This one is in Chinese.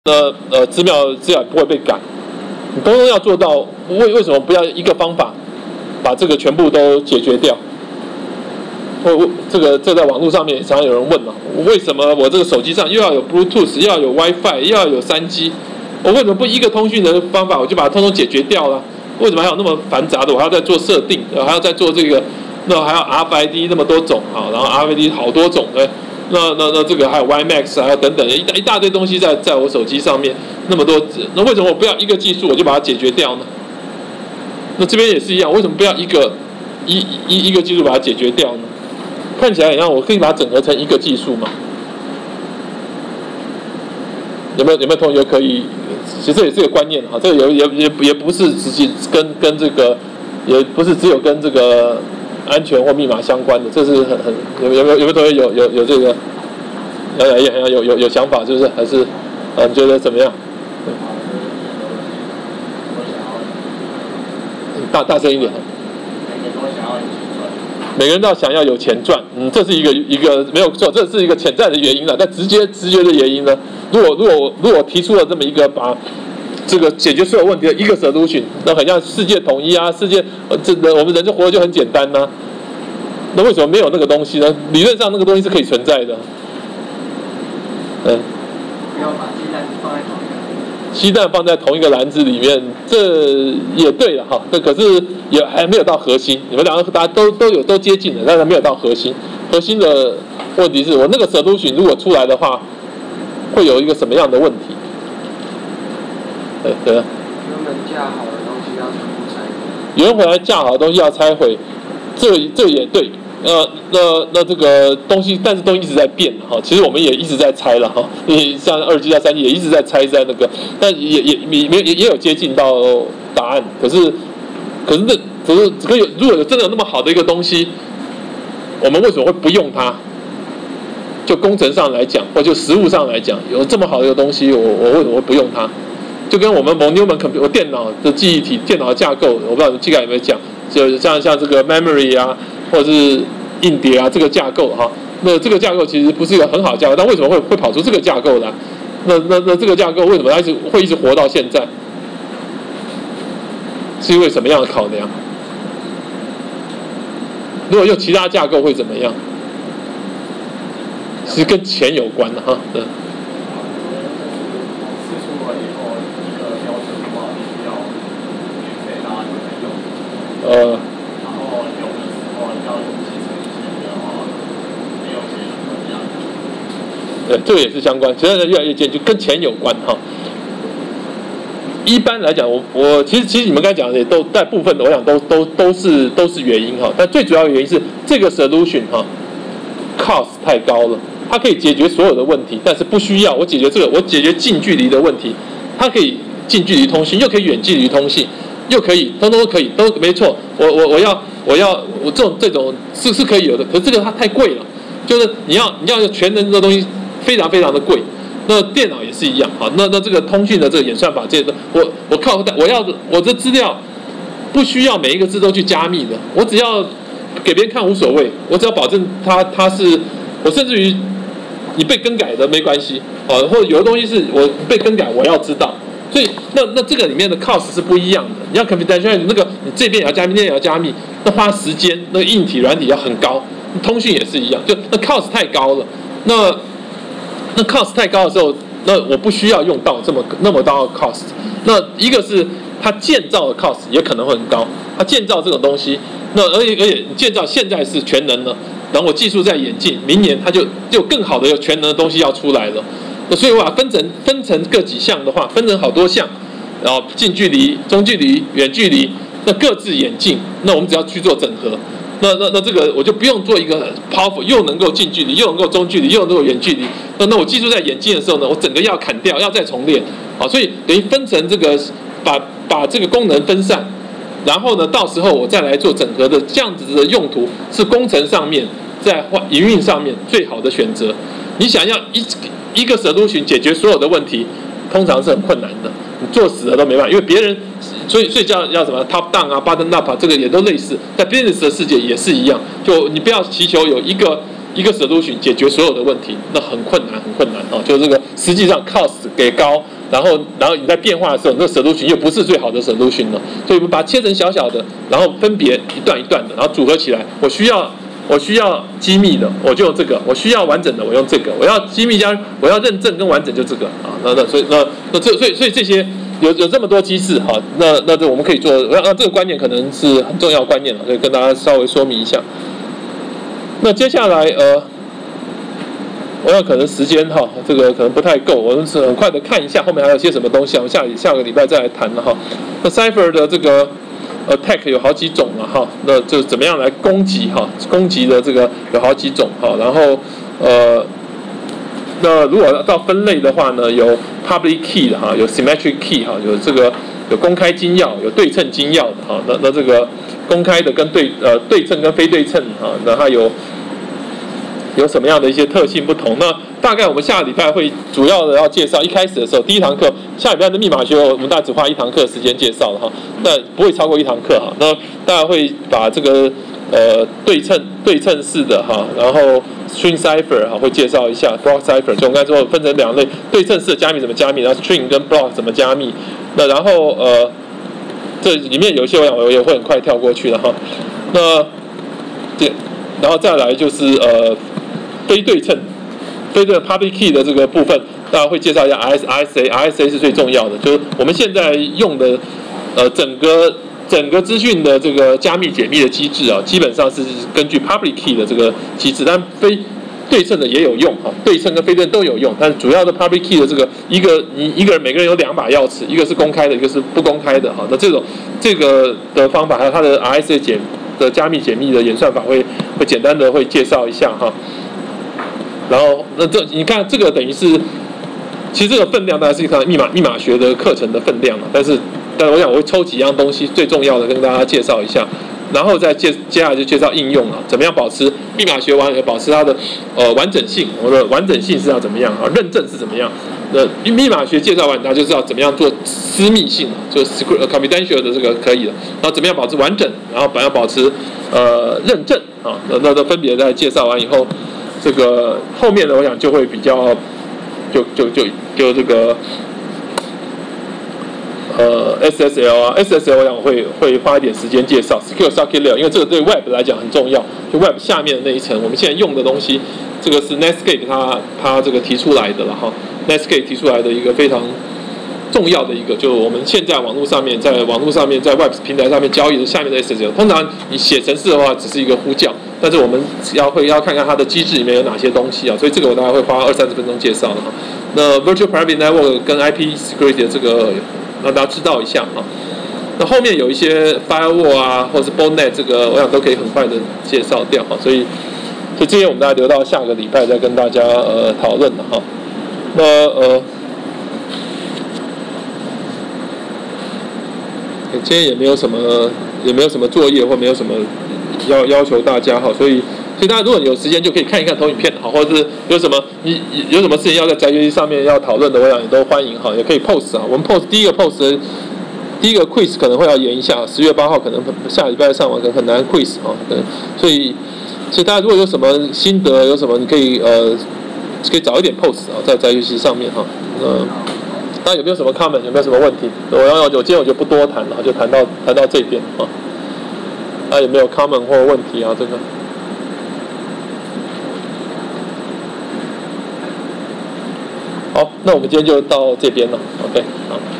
资料不会被改，你通通要做到。为什么不要一个方法把这个全部都解决掉？这在网络上面常常有人问嘛，为什么我这个手机上又要有 Bluetooth， 又要有 WiFi， 又要有3G， 我为什么不一个通讯的方法我就把它通通解决掉了？为什么还有那么繁杂的？我还要再做设定，还要再做这个，那还要 RFID 那么多种啊，然后 RFID 好多种的。那这个还有 WiMAX， 还有等等一大堆东西在我手机上面那么多，那为什么我不要一个技术我就把它解决掉呢？那这边也是一样，为什么不要一个技术把它解决掉呢？看起来很像我可以把它整合成一个技术嘛？有没有同学可以？其实这也是个观念啊，这个也不是直接跟这个，也不是只有跟这个安全或密码相关的，这是有没有同学有这个有想法，是不是？还是你觉得怎么样？大声一点。每个人都想要有钱赚，这是一个没有错，这是一个潜在的原因了。但直觉的原因呢？如果提出了这么一个把这个解决所有问题的一个 solution， 那很像世界统一啊，我们人就活得就很简单呐。那为什么没有那个东西呢？理论上那个东西是可以存在的。 不要把鸡蛋放在同一个篮子。 鸡蛋放在同一个篮子里面，这也对了哈。可是也还没有到核心。你们两个大家都接近了，但是没有到核心。核心的问题是我那个 solution 如果出来的话，会有一个什么样的问题？对。 原本架好的东西要全部拆毁。 原本来架好的东西要拆毁，这也对。那这个东西，但是东西一直在变哈。其实我们也一直在拆了哈。你像2G 啊3G 也一直在拆在那个，但也有接近到答案。可是如果真的有那么好的一个东西，我们为什么会不用它？就工程上来讲，或就实务上来讲，有这么好的一个东西，我为什么会不用它？就跟我们 von Neumann computer 电脑的记忆体、电脑的架构，我不知道技概有没有讲，就像这个 memory 啊，或者是硬碟啊，这个架构哈，那这个架构其实不是一个很好的架构，但为什么会跑出这个架构来？那这个架构为什么它会一直活到现在？是因为什么样的考量？如果用其他架构会怎么样？是跟钱有关的哈，对。然后用的时候要用集成器的话，没有节省一样。对，这个也是相关，现在越来越接近，就跟钱有关哈。一般来讲，我其实你们刚才讲的也都大部分的，我想都是原因哈。但最主要的原因是这个 solution 哈 ，cost 太高了，它可以解决所有的问题，但是不需要我解决这个，我解决近距离的问题，它可以近距离通信，又可以远距离通信。又可以，通通都可以，都没错。我这种是可以有的，可是这个它太贵了，就是你要全能的东西，非常非常的贵。那电脑也是一样啊。那这个通讯的这个演算法，这些我的资料不需要每一个字都去加密的，我只要给别人看无所谓，我只要保证它是，我甚至于你被更改的没关系啊，或者有的东西是我被更改，我要知道。所以那这个里面的 cost 是不一样的。你要 confidentiality 那个你这边也要加密，那也要加密，那花时间，那个硬体软体要很高。通讯也是一样，就那 cost 太高了。那 cost 太高的时候，那我不需要用到那么高的 cost。那一个是它建造的 cost 也可能会很高，它建造这种东西，那而且建造现在是全能了，然后我技术在演进，明年它就更好的有全能的东西要出来了。所以我把分成各几项的话，分成好多项，然后近距离、中距离、远距离，那各自演进，那我们只要去做整合，那这个我就不用做一个 powerful， 又能够近距离，又能够中距离，又能够远距离。那我技术在演进的时候呢，我整个要砍掉，要再重练，好，所以等于分成这个把这个功能分散，然后呢，到时候我再来做整合的，这样子的用途是工程上面在营运上面最好的选择。你想要一个 solution 解决所有的问题，通常是很困难的，你做死了都没办法，因为别人，所以叫什么 top down 啊 bottom up 啊，这个也都类似，在 business 的世界也是一样，就你不要祈求有一个一个 solution 解决所有的问题，那很困难啊！就是这个实际上 cost 给高，然后你在变化的时候，那 solution 又不是最好的 solution 了，所以我们把它切成小小的，然后分别一段一段的，然后组合起来。我需要机密的，我就用这个；我需要完整的，我用这个；我要机密加我要认证跟完整就这个啊。所以这些有这么多机制哈，那这我们可以做。这个观念可能是很重要的观念了，所以跟大家稍微说明一下。那接下来我想可能时间哈，这个可能不太够，我们是很快的看一下后面还有些什么东西，我们下个礼拜再来谈了哈。那 Cipher 的这个attack 有好几种了哈，那就怎么样来攻击哈？攻击的这个有好几种哈，然后那如果到分类的话呢，有 public key 的哈，有 symmetric key 哈，有公开金钥，有对称金钥的哈。那这个公开的跟对称跟非对称哈，那它有什么样的一些特性不同？那大概我们下个礼拜会主要的要介绍，一开始的时候第一堂课，下礼拜的密码学我们大概只花1堂课时间介绍了哈，那不会超过1堂课哈。那大家会把这个对称式的哈，然后 string cipher 哈会介绍一下 block cipher， 就我们刚才说分成2类，对称式的加密怎么加密，然后 string 跟 block 怎么加密。那然后这里面有一些我也会很快跳过去的哈。那然后再来就是非对称 public key 的这个部分，大家会介绍一下 RSA 是最重要的，就是我们现在用的整个资讯的这个加密解密的机制啊，基本上是根据 public key 的这个机制，但非对称的也有用哈，对称跟非对称都有用，但主要的 public key 的这个一个人每个人有2把钥匙，一个是公开的，一个是不公开的哈。那这个的方法还有它的 RSA 的加密解密的演算法会简单的会介绍一下哈。然后那你看这个等于是，其实这个分量大概是一堂密码学的课程的分量嘛，但是我想我会抽几样东西最重要的跟大家介绍一下，然后再接下来就介绍应用了，怎么样保持密码学完保持它的完整性，我的完整性是要怎么样啊？认证是怎么样？密码学介绍完，大家就知道怎么样做私密性，就 confidential 的这个可以了，然后怎么样保持完整，然后保持认证啊，那都分别在介绍完以后，这个后面的我想就会比较就这个。SSL 啊 ，SSL 我想会花一点时间介绍 Secure Socket Layer， 因为这个对 Web 来讲很重要，就 Web 下面的那一层，我们现在用的东西，这个是 Netscape 它这个提出来的了哈 ，Netscape 提出来的一个非常重要的一个，就我们现在在网络上面在 Web 平台上面交易的下面的 SSL， 通常你写程式的话只是一个呼叫，但是我们要看看它的机制里面有哪些东西啊，所以这个我大概会花20-30分钟介绍的哈。那 Virtual Private Network 跟 IP Security 的这个。让大家知道一下啊，那后面有一些 firewall 啊，或者是 botnet 这个，我想都可以很快的介绍掉哈，所以这些我们大家留到下个礼拜再跟大家讨论了哈。那今天也没有什么作业或没有什么要求大家哈，所以大家如果你有时间就可以看一看投影片好，或者是有什么事情要在宅学习上面要讨论的，我想也都欢迎哈，也可以 post 啊。我们 post 第一个 quiz 可能会要延一下，10月8号可能下礼拜上完可能很难 quiz 哈，所以大家如果有什么心得，有什么你可以早一点 post 啊，在宅学习上面哈。大家有没有什么 comment， 有没有什么问题？我今天我就不多谈了，就谈到这边哈。大家有没有 comment 或问题啊？这个？好，那我们今天就到这边了 ，OK， 好。